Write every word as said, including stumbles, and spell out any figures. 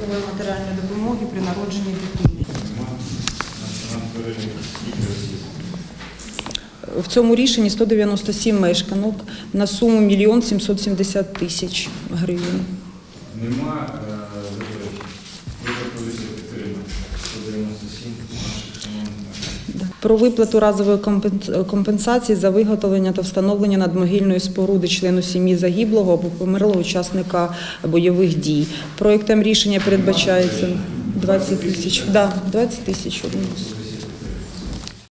грошової матеріальної допомоги при народженні дитини. В цьому рішенні сто дев'яносто сім мешканок на суму мільйон сімсот сімдесят тисяч гривень. Нема заперечень. Ви пропозицію підтримати. сто дев'яносто сім наших шановних. Про виплату разової компенсації за виготовлення та встановлення надмогильної споруди члену сім'ї загиблого або померлого учасника бойових дій. Проектом рішення передбачається двадцять тисяч. Да, двадцять тисяч.